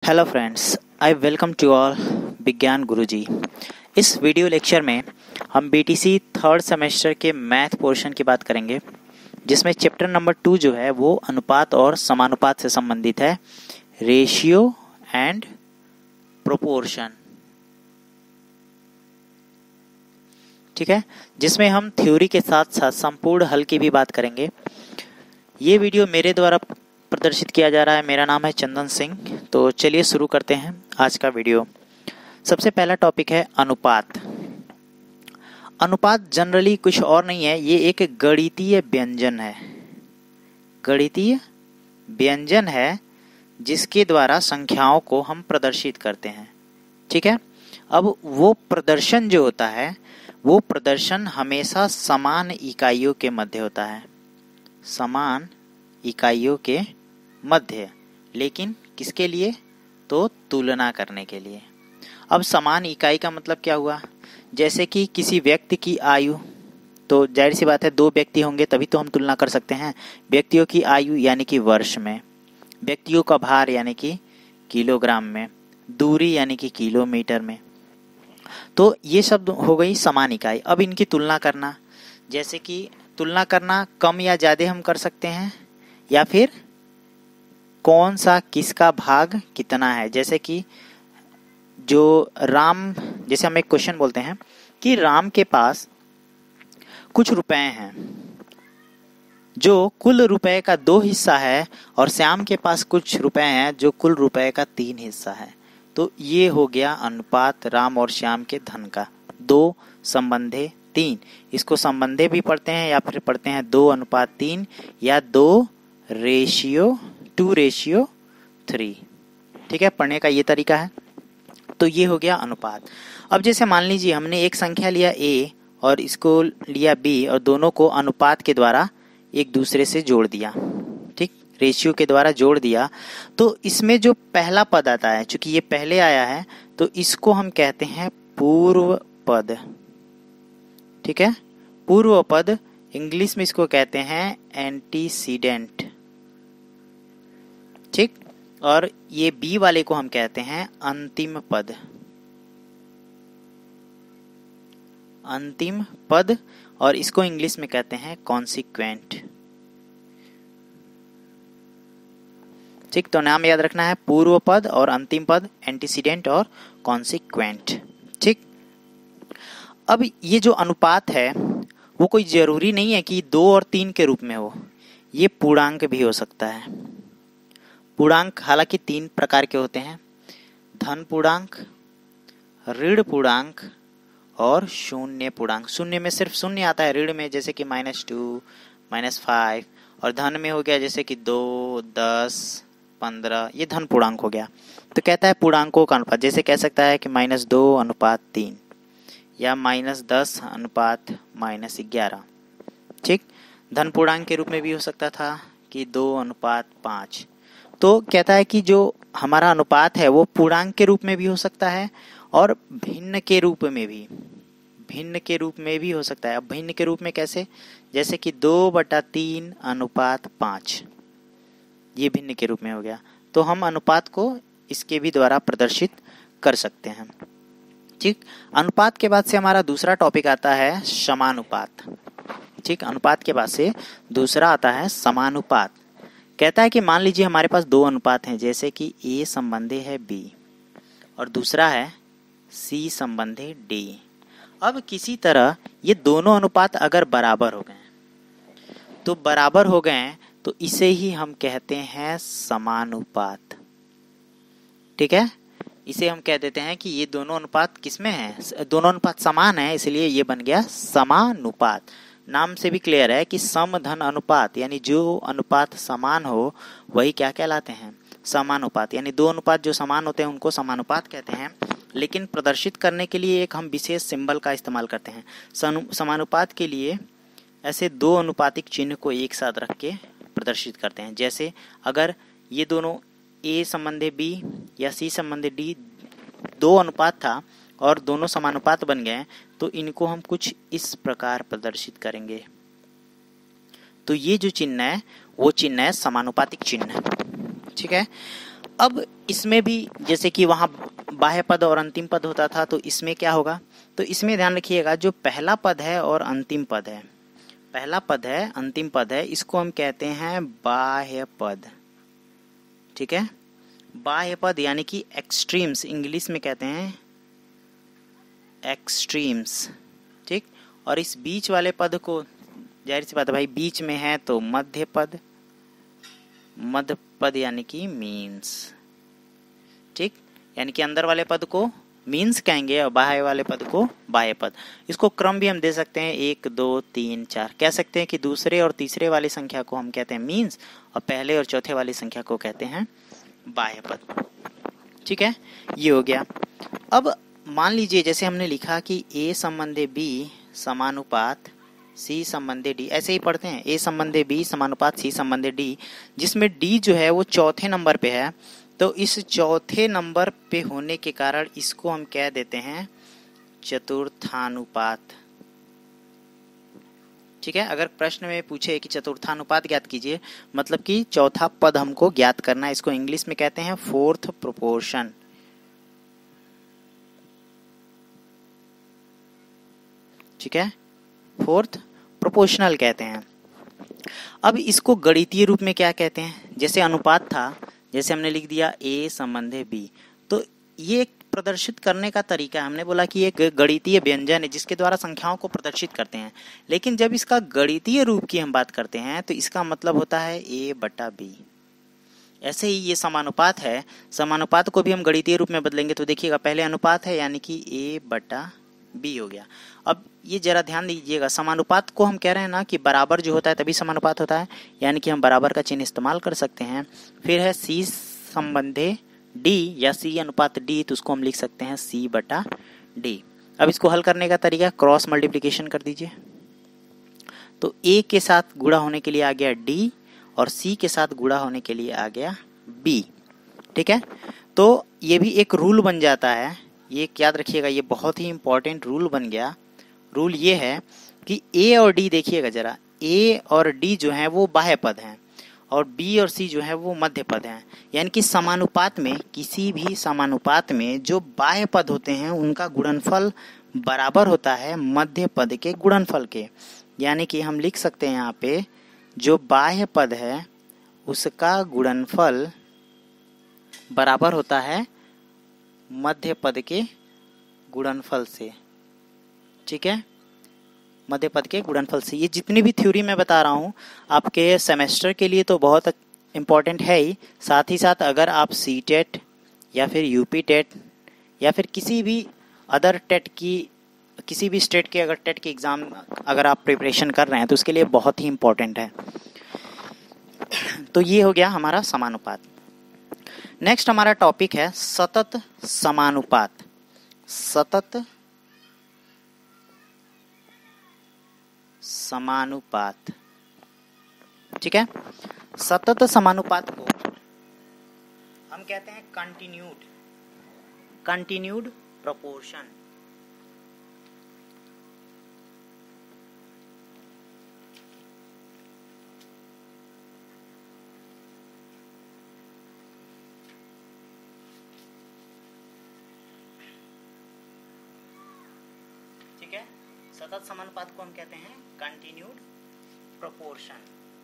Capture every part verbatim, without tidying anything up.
Hello friends, I welcome to all Vigyan Guruji. इस video lecture में हम बीटीसी थर्ड सेमेस्टर के मैथ पोर्शन की बात करेंगे, जिसमें चैप्टर नंबर टू जो है वो अनुपात और समानुपात से संबंधित है, रेशियो एंड प्रोपोर्शन। ठीक है, जिसमें हम थ्योरी के साथ साथ संपूर्ण हल की भी बात करेंगे। ये वीडियो मेरे द्वारा प्रदर्शित किया जा रहा है। मेरा नाम है चंदन सिंह। तो चलिए शुरू करते हैं आज का वीडियो। सबसे पहला टॉपिक है अनुपात। अनुपात जनरली कुछ और नहीं है, ये एक गणितीय व्यंजन है। गणितीय व्यंजन है जिसके द्वारा संख्याओं को हम प्रदर्शित करते हैं। ठीक है, अब वो प्रदर्शन जो होता है वो प्रदर्शन हमेशा समान इकाइयों के मध्य होता है, समान इकाइयों के मध्य। लेकिन किसके लिए? तो तुलना करने के लिए। अब समान इकाई का मतलब क्या हुआ? जैसे कि किसी व्यक्ति की आयु, तो जाहिर सी बात है दो व्यक्ति होंगे तभी तो हम तुलना कर सकते हैं। व्यक्तियों की आयु यानी कि वर्ष में, व्यक्तियों का भार यानी कि किलोग्राम में, दूरी यानी कि किलोमीटर में। तो ये शब्द हो गई समान इकाई। अब इनकी तुलना करना, जैसे कि तुलना करना कम या ज़्यादा हम कर सकते हैं, या फिर कौन सा किसका भाग कितना है। जैसे कि जो राम, जैसे हम एक क्वेश्चन बोलते हैं कि राम के पास कुछ रुपए हैं जो कुल रुपए का दो हिस्सा है, और श्याम के पास कुछ रुपए हैं जो कुल रुपए का तीन हिस्सा है। तो ये हो गया अनुपात राम और श्याम के धन का। दो संबंधे तीन, इसको संबंधे भी पढ़ते हैं या फिर पढ़ते हैं दो अनुपात तीन, या दो रेशियो टू रेशियो थ्री। ठीक है, पढ़ने का ये तरीका है। तो ये हो गया अनुपात। अब जैसे मान लीजिए हमने एक संख्या लिया a और इसको लिया b, और दोनों को अनुपात के द्वारा एक दूसरे से जोड़ दिया। ठीक, रेशियो के द्वारा जोड़ दिया। तो इसमें जो पहला पद आता है, चूंकि ये पहले आया है तो इसको हम कहते हैं पूर्व पद। ठीक है, पूर्व पद, इंग्लिश में इसको कहते हैं एंटीसीडेंट। ठीक, और ये बी वाले को हम कहते हैं अंतिम पद। अंतिम पद, और इसको इंग्लिश में कहते हैं कॉन्सिक्वेंट। ठीक, तो नाम याद रखना है, पूर्व पद और अंतिम पद, एंटीसीडेंट और कॉन्सिक्वेंट। ठीक, अब ये जो अनुपात है वो कोई जरूरी नहीं है कि दो और तीन के रूप में हो, ये पूर्णांक भी हो सकता है। पूर्णांक हालांकि तीन प्रकार के होते हैं, धन पूर्णांक, ऋण पूर्णांक और शून्य पूर्णांक। शून्य में सिर्फ शून्य आता है, ऋण में जैसे कि माइनस टू, माइनस फाइव, और धन में हो गया जैसे कि दो, दस, पंद्रह, ये धन पूर्णांक हो गया। तो कहता है पूर्णांकों का अनुपात, जैसे कह सकता है कि माइनस दो अनुपात तीन, या माइनस दस अनुपात माइनस ग्यारह। ठीक, धन पूर्णांक के रूप में भी हो सकता था कि दो अनुपात पाँच। तो कहता है कि जो हमारा अनुपात है वो पूर्णांक के रूप में भी हो सकता है और भिन्न के रूप में भी, भिन्न के रूप में भी हो सकता है। अब भिन्न के रूप में कैसे? जैसे कि दो बटा तीन अनुपात पाँच, ये भिन्न के रूप में हो गया। तो हम अनुपात को इसके भी द्वारा प्रदर्शित कर सकते हैं। ठीक, अनुपात के बाद से हमारा दूसरा टॉपिक आता है समानुपात। ठीक, अनुपात के बाद से दूसरा आता है समानुपात। कहता है कि मान लीजिए हमारे पास दो अनुपात हैं, जैसे कि A संबंधी है B और दूसरा है C संबंधी D। अब किसी तरह ये दोनों अनुपात अगर बराबर हो गए, तो बराबर हो गए तो इसे ही हम कहते हैं समानुपात। ठीक है, इसे हम कह देते हैं कि ये दोनों अनुपात किसमें है? दोनों अनुपात समान है, इसलिए ये बन गया समानुपात। नाम से भी क्लियर है कि सम धन अनुपात, यानी जो अनुपात समान हो वही क्या कहलाते हैं? समानुपात। यानी दो अनुपात जो समान होते हैं उनको समानुपात कहते हैं। लेकिन प्रदर्शित करने के लिए एक हम विशेष सिंबल का इस्तेमाल करते हैं। समानुपात के लिए ऐसे दो अनुपातिक चिन्ह को एक साथ रख के प्रदर्शित करते हैं। जैसे अगर ये दोनों A संबंधी B या C संबंधी D दो अनुपात था और दोनों समानुपात बन गए, तो इनको हम कुछ इस प्रकार प्रदर्शित करेंगे। तो ये जो चिन्ह है वो चिन्ह है समानुपातिक चिन्ह। ठीक है, अब इसमें भी जैसे कि वहाँ बाह्य पद और अंतिम पद होता था, तो इसमें क्या होगा, तो इसमें ध्यान रखिएगा जो पहला पद है और अंतिम पद है, पहला पद है अंतिम पद है, इसको हम कहते हैं बाह्य पद। ठीक है, बाह्य पद यानी कि एक्सट्रीम्स, इंग्लिश में कहते हैं एक्सट्रीम्स। ठीक, और इस बीच वाले पद को, जाहिर सी बात है भाई बीच में है तो मध्य पद, मध्य पद यानी कि मीन्स। ठीक, यानी कि अंदर वाले पद को मीन्स कहेंगे और बाह्य वाले पद को बाह्य पद। इसको क्रम भी हम दे सकते हैं, एक दो तीन चार, कह सकते हैं कि दूसरे और तीसरे वाली संख्या को हम कहते हैं मीन्स और पहले और चौथे वाली संख्या को कहते हैं बाह्य पद। ठीक है, ये हो गया। अब मान लीजिए जैसे हमने लिखा कि ए संबंधे बी समानुपात सी संबंधे डी, ऐसे ही पढ़ते हैं, ए संबंधे बी समानुपात सी संबंधे डी, जिसमें डी जो है वो चौथे नंबर पे है। तो इस चौथे नंबर पे होने के कारण इसको हम कह देते हैं चतुर्थानुपात। ठीक है, अगर प्रश्न में पूछे कि चतुर्थानुपात ज्ञात कीजिए, मतलब कि चौथा पद हमको ज्ञात करना है, इसको इंग्लिश में कहते हैं फोर्थ प्रोपोर्शन। ठीक है, फोर्थ प्रोपोर्शनल कहते हैं। अब इसको गणितीय रूप में क्या कहते हैं, जैसे अनुपात था, जैसे हमने लिख दिया ए संबंधे बी, तो ये एक प्रदर्शित करने का तरीका है। हमने बोला कि एक गणितीय व्यंजन है जिसके द्वारा संख्याओं को प्रदर्शित करते हैं, लेकिन जब इसका गणितीय रूप की हम बात करते हैं तो इसका मतलब होता है ए बटा बी। ऐसे ही ये समानुपात है, समानुपात को भी हम गणितीय रूप में बदलेंगे तो देखिएगा पहले अनुपात है यानी कि ए बटा बी हो गया। अब ये जरा ध्यान दीजिएगा, समानुपात को हम कह रहे हैं ना कि बराबर जो होता है तभी समानुपात होता है, यानी कि हम बराबर का चिन्ह इस्तेमाल कर सकते हैं। फिर है सी संबंधे डी या सी अनुपात डी, तो उसको हम लिख सकते हैं सी बटा डी। अब इसको हल करने का तरीका, क्रॉस मल्टीप्लिकेशन कर दीजिए, तो ए के साथ गुणा होने के लिए आ गया डी और सी के साथ गुणा होने के लिए आ गया बी। ठीक है, तो ये भी एक रूल बन जाता है, ये याद रखिएगा, ये बहुत ही इंपॉर्टेंट रूल बन गया। रूल ये है कि ए और डी, देखिएगा जरा, ए और डी जो है वो बाह्य पद हैं और बी और सी जो है वो मध्य पद हैं। यानी कि समानुपात में, किसी भी समानुपात में जो बाह्य पद होते हैं उनका गुणनफल बराबर होता है मध्य पद के गुणनफल के। यानी कि हम लिख सकते हैं यहाँ पे जो बाह्य पद है उसका गुणनफल बराबर होता है मध्य पद के गुणनफल से। ठीक है, मध्य पद के गुणनफल से। ये जितनी भी थ्योरी मैं बता रहा हूँ आपके सेमेस्टर के लिए तो बहुत इम्पोर्टेंट है ही, साथ ही साथ अगर आप सी टेट या फिर यूपी टेट या फिर किसी भी अदर टेट की, किसी भी स्टेट के अगर टेट की एग्ज़ाम अगर आप प्रिपरेशन कर रहे हैं तो उसके लिए बहुत ही इम्पोर्टेंट है। तो ये हो गया हमारा समानुपात। नेक्स्ट हमारा टॉपिक है सतत समानुपात। सतत समानुपात। ठीक है, सतत समानुपात को हम कहते हैं कंटिन्यूड कंटिन्यूड प्रोपोर्शन। ठीक है, सतत समानुपात को हम कहते हैं कंटिन्यूड प्रोपोर्शन।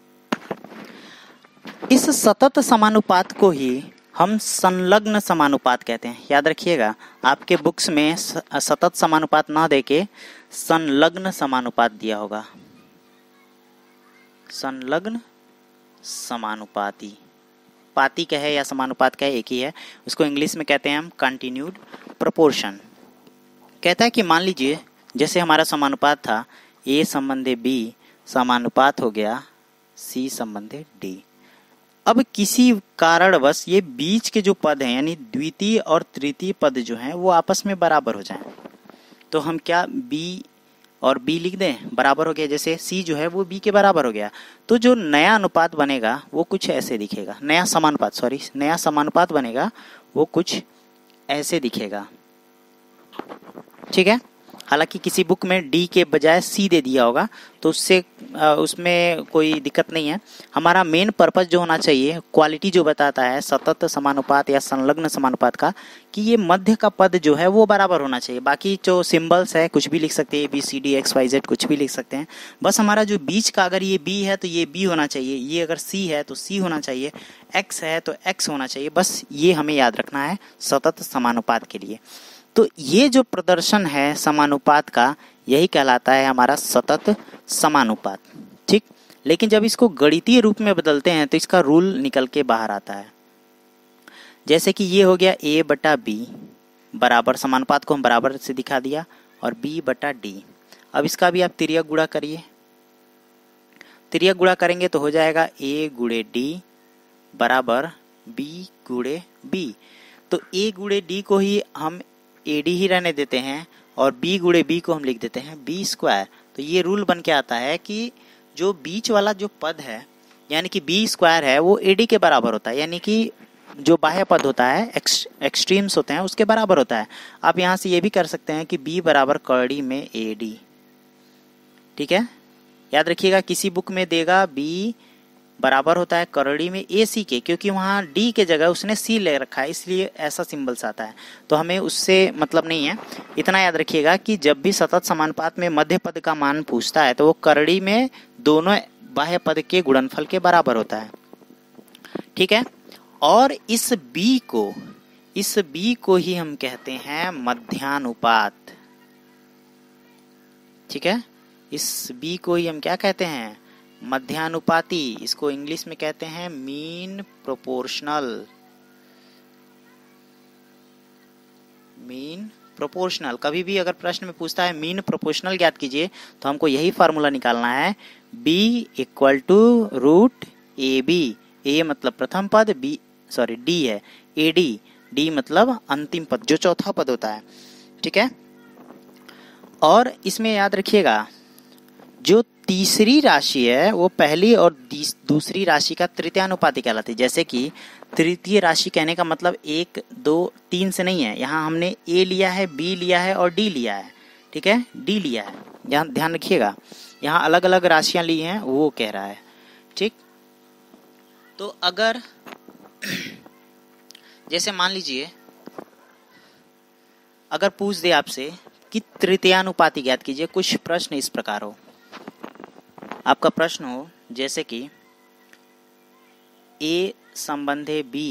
इस सतत समानुपात को ही हम संलग्न समानुपात कहते हैं। याद रखिएगा, आपके बुक्स में सतत समानुपात ना देके संलग्न समानुपात दिया होगा। संलग्न समानुपाती, पाती का है या समानुपात का है, एक ही है। उसको इंग्लिश में कहते हैं हम कंटिन्यूड प्रोपोर्शन। कहता है कि मान लीजिए जैसे हमारा समानुपात था ए संबंधे बी समानुपात हो गया सी संबंधे डी। अब किसी कारणवश ये बीच के जो पद हैं यानी द्वितीय और तृतीय पद जो हैं वो आपस में बराबर हो जाएं, तो हम क्या बी और बी लिख दें, बराबर हो गया। जैसे सी जो है वो बी के बराबर हो गया, तो जो नया अनुपात बनेगा वो कुछ ऐसे दिखेगा। नया समानुपात सॉरी नया समानुपात बनेगा वो कुछ ऐसे दिखेगा। ठीक है, हालांकि किसी बुक में डी के बजाय सी दे दिया होगा, तो उससे उसमें कोई दिक्कत नहीं है। हमारा मेन पर्पस जो होना चाहिए, क्वालिटी जो बताता है सतत समानुपात या संलग्न समानुपात का, कि ये मध्य का पद जो है वो बराबर होना चाहिए। बाकी जो सिंबल्स है कुछ भी लिख सकते हैं, B C D X Y Z कुछ भी लिख सकते हैं, बस हमारा जो बीच का, अगर ये बी है तो ये बी होना चाहिए, ये अगर सी है तो सी होना चाहिए, एक्स है तो एक्स होना चाहिए, बस ये हमें याद रखना है सतत समानुपात के लिए। तो ये जो प्रदर्शन है समानुपात का, यही कहलाता है हमारा सतत समानुपात। ठीक, लेकिन जब इसको गणितीय रूप में बदलते हैं तो इसका रूल निकल के बाहर आता है। जैसे कि ये हो गया ए बटा बी बराबर, समानुपात को हम बराबर से दिखा दिया, और बी बटा डी। अब इसका भी आप तिर्यक गुणा करिए, तिर्यक गुणा करेंगे तो हो जाएगा ए गुणे डी बराबर बी गुणे बी। तो ए गुणे डी को ही हम ए डी ही रहने देते हैं, और बी गुणे बी को हम लिख देते हैं बी स्क्वायर। तो ये रूल बन के आता है कि जो बीच वाला जो पद है, यानी कि बी स्क्वायर है, वो ए डी के बराबर होता है, यानी कि जो बाह्य पद होता है, एक्स, एक्सट्रीम्स होते हैं, उसके बराबर होता है। आप यहाँ से ये भी कर सकते हैं कि बी बराबर कर्डी में ए डी। ठीक है, याद रखिएगा किसी बुक में देगा बी बराबर होता है करड़ी में ए सी के, क्योंकि वहाँ डी के जगह उसने सी ले रखा है, इसलिए ऐसा सिंबल्स आता है। तो हमें उससे मतलब नहीं है। इतना याद रखिएगा कि जब भी सतत समानुपात में मध्य पद का मान पूछता है तो वो करड़ी में दोनों बाह्य पद के गुणनफल के बराबर होता है। ठीक है, और इस बी को इस बी को ही हम कहते हैं मध्यानुपात। ठीक है, इस बी को ही हम क्या कहते हैं, मध्यानुपाती। इसको इंग्लिश में कहते हैं मीन प्रोपोर्शनल, मीन प्रोपोर्शनल। कभी भी अगर प्रश्न में पूछता है मीन प्रोपोर्शनल ज्ञात कीजिए, तो हमको यही फार्मूला निकालना है, B equal to root A B. A मतलब प्रथम पद, बी सॉरी डी है, ए डी, डी मतलब अंतिम पद, जो चौथा पद होता है। ठीक है, और इसमें याद रखिएगा जो तीसरी राशि है वो पहली और दूसरी राशि का तृतीयानुपाती कहलाती है। जैसे कि तृतीय राशि कहने का मतलब एक दो तीन से नहीं है, यहाँ हमने ए लिया है, बी लिया है और डी लिया है। ठीक है, डी लिया है, यहाँ ध्यान रखिएगा, यहाँ अलग अलग राशियां ली हैं वो कह रहा है। ठीक, तो अगर जैसे मान लीजिए अगर पूछ दे आपसे कि तृतीयानुपाती ज्ञात कीजिए, कुछ प्रश्न इस प्रकार हो, आपका प्रश्न हो जैसे कि ए संबंधे बी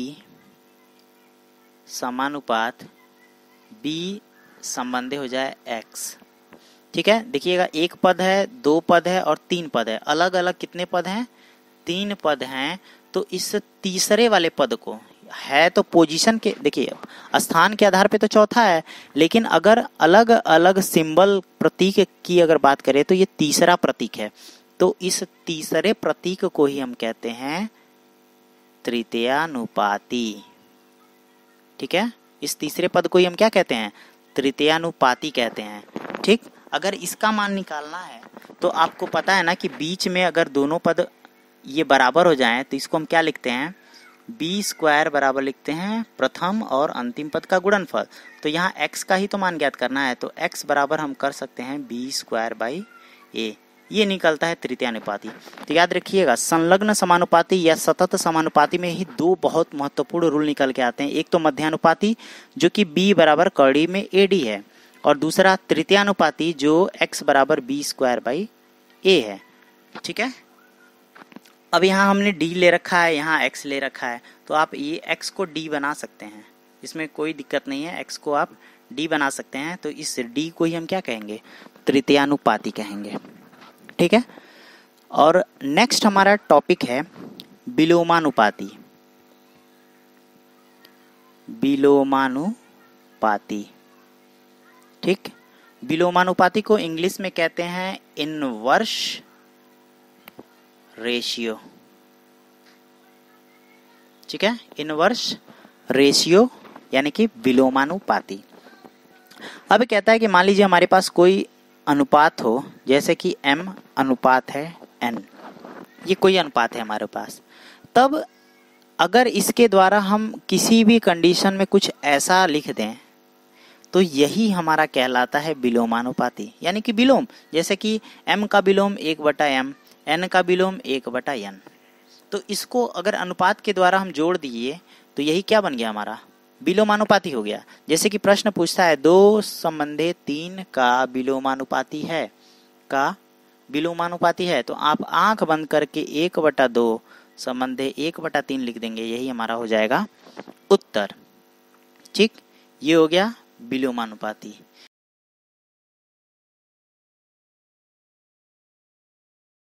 समानुपात बी संबंधे हो जाए एक्स। ठीक है, देखिएगा एक पद है, दो पद है और तीन पद है। अलग अलग कितने पद हैं, तीन पद हैं। तो इस तीसरे वाले पद को है तो पोजीशन के, देखिए स्थान के आधार पे तो चौथा है, लेकिन अगर अलग अलग सिंबल प्रतीक की अगर बात करें तो ये तीसरा प्रतीक है। तो इस तीसरे प्रतीक को ही हम कहते हैं तृतीयानुपाती। ठीक है, इस तीसरे पद को ही हम क्या कहते हैं, तृतीयानुपाती कहते हैं। ठीक, अगर इसका मान निकालना है तो आपको पता है ना कि बीच में अगर दोनों पद ये बराबर हो जाएं तो इसको हम क्या लिखते हैं, बी स्क्वायर बराबर लिखते हैं प्रथम और अंतिम पद का गुणनफल। तो यहाँ x का ही तो मान ज्ञात करना है, तो x बराबर हम कर सकते हैं बी स्क्वायर बाई ए, ये निकलता है तृतीयानुपाती। तो याद रखिएगा संलग्न समानुपाती या सतत समानुपाती में ही दो बहुत महत्वपूर्ण रूल निकल के आते हैं। एक तो मध्यानुपाती जो कि b बराबर कड़ी में ए डी है, और दूसरा तृतीयानुपाती जो x बराबर बी स्क्वायर बाई ए है। ठीक है, अब यहाँ हमने d ले रखा है, यहाँ x ले रखा है, तो आप ये x को d बना सकते हैं, इसमें कोई दिक्कत नहीं है, x को आप d बना सकते हैं। तो इस d को ही हम क्या कहेंगे, तृतीयानुपाती कहेंगे। ठीक है, और नेक्स्ट हमारा टॉपिक है विलोमानुपाती। विलोमानुपाती, ठीक, विलोमानुपाती को इंग्लिश में कहते हैं इनवर्स रेशियो। ठीक है, इनवर्स रेशियो यानी कि विलोमानुपाती। अब कहता है कि मान लीजिए हमारे पास कोई अनुपात हो, जैसे कि m अनुपात है n, ये कोई अनुपात है हमारे पास। तब अगर इसके द्वारा हम किसी भी कंडीशन में कुछ ऐसा लिख दें तो यही हमारा कहलाता है विलोमानुपाती, यानी कि विलोम। जैसे कि m का विलोम एक बटा एम, n का विलोम एक बटा एन। तो इसको अगर अनुपात के द्वारा हम जोड़ दिए तो यही क्या बन गया हमारा, विलोमानुपाती हो गया। जैसे कि प्रश्न पूछता है दो संबंधे तीन का विलोमानुपाती है, का विलोमानुपाती है, तो आप आंख बंद करके एक बटा दो संबंधे एक बटा तीन लिख देंगे, यही हमारा हो जाएगा उत्तर। ठीक, ये हो गया विलोमानुपाती।